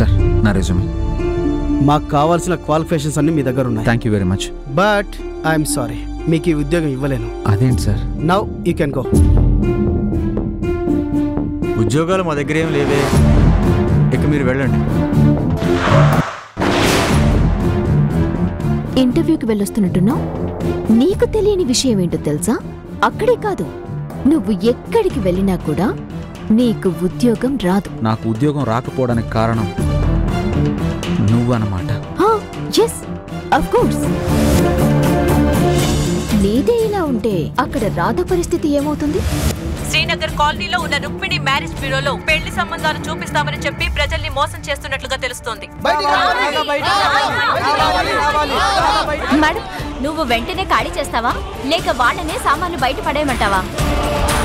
Sir నా resume. మాకు కావాల్సిన క్వాలిఫికేషన్స్ అన్ని మీ దగ్గర ఉన్నాయి. Thank you very much. But I'm sorry, మీకు ఈ ఉద్యోగం ఇవ్వలేను. అదేంటి sir? Now you can go. ఉద్యోగాలు మా దగ్గర ఏం లేవే, ఇక మీరు వెళ్ళండి. ఇంటర్వ్యూకి వెళ్ళొస్తున్నట్టున్నావు. నీకు తెలియని విషయం ఏంటో తెలుసా? అక్కడే కాదు, నువ్వు ఎక్కడికి వెళ్ళినా కూడా నీకు ఉద్యోగం రాదు. నాకు ఉద్యోగం రాకపోవడానికి కారణం నువ్వన్నమాట. Yes of course. నీదే ఇలా ఉంటే అక్కడ రాధ పరిస్థితి ఏమవుతుంది? శ్రీనగర్ కాలనీలో ఉన్న రుక్మిణి మ్యారేజ్ బ్యూరోలో పెళ్లి సంబంధాలు చూపిస్తామని చెప్పి ప్రజల్ని మోసం చేస్తున్నట్లుగా తెలుస్తోంది. మేడం, నువ్వు వెంటనే ఖాళీ చేస్తావా లేక వాళ్ళనే సామాన్లు బయట పడేయమంటావా?